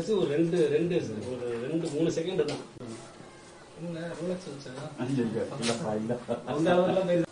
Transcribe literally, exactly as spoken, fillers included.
Just ஒரு ரெண்டு ரெண்டு ஒரு ரெண்டு மூணு செகண்ட் தான். என்ன ரோலக்ஸ் வச்சா இல்லப்பா இல்ல அந்த அளவுக்குலாம் போய்